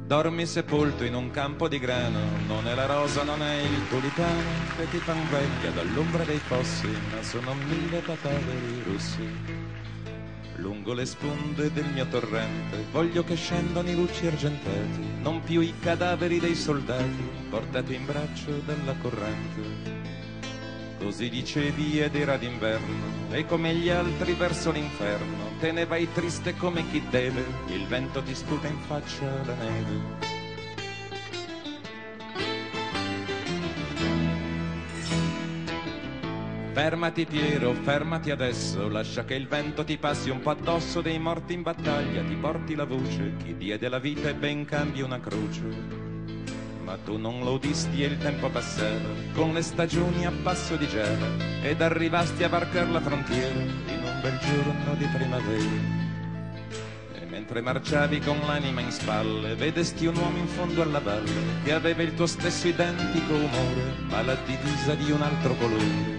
Dormi sepolto in un campo di grano, non è la rosa, non è il tulipano che ti fan veglia dall'ombra dei fossi, ma sono 1000 papaveri russi. Lungo le sponde del mio torrente voglio che scendano i lucci argentati, non più i cadaveri dei soldati portati in braccio dalla corrente. Così dicevi ed era d'inverno, e come gli altri verso l'inferno, te ne vai triste come chi deve, il vento ti sputa in faccia la neve. Fermati Piero, fermati adesso, lascia che il vento ti passi un po' addosso, dei morti in battaglia ti porti la voce, chi diede la vita e ben cambi una croce. Ma tu non lo udisti e il tempo passava, con le stagioni a passo di gelo, ed arrivasti a varcar la frontiera in un bel giorno di primavera. E mentre marciavi con l'anima in spalle, vedesti un uomo in fondo alla valle, che aveva il tuo stesso identico umore, ma la divisa di un altro colore.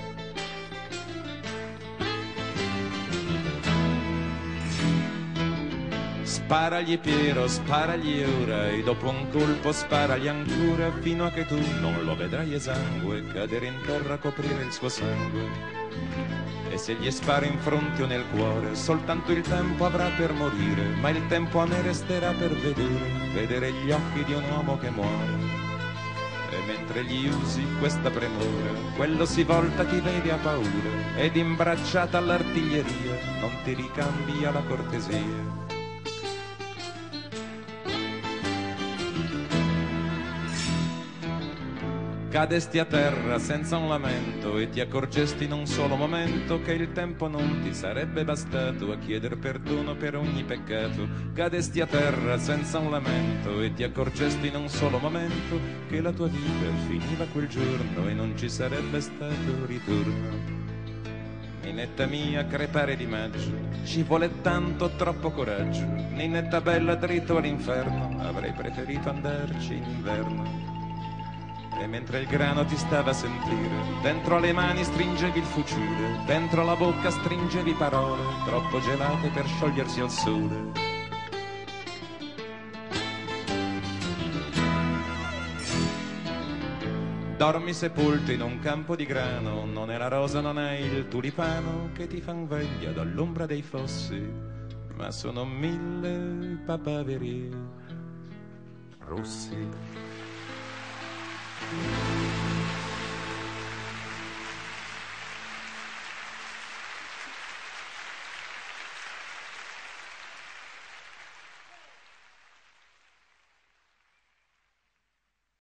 Sparagli Piero, sparagli ora, e dopo un colpo sparagli ancora, fino a che tu non lo vedrai esangue, cadere in terra a coprire il suo sangue. E se gli spari in fronte o nel cuore, soltanto il tempo avrà per morire, ma il tempo a me resterà per vedere gli occhi di un uomo che muore. E mentre gli usi questa premura, quello si volta, ti vede a paura, ed imbracciata all'artiglieria non ti ricambia la cortesia. Cadesti a terra senza un lamento e ti accorgesti in un solo momento che il tempo non ti sarebbe bastato a chieder perdono per ogni peccato. Cadesti a terra senza un lamento e ti accorgesti in un solo momento che la tua vita finiva quel giorno e non ci sarebbe stato ritorno. Ninetta mia, crepare di maggio, ci vuole tanto, troppo coraggio. Ninetta bella, dritto all'inferno, avrei preferito andarci in inverno. E mentre il grano ti stava a sentire, dentro alle mani stringevi il fucile, dentro la bocca stringevi parole, troppo gelate per sciogliersi al sole. Dormi sepolto in un campo di grano, non è la rosa, non è il tulipano che ti fan veglia dall'ombra dei fossi, ma sono 1000 papaveri russi.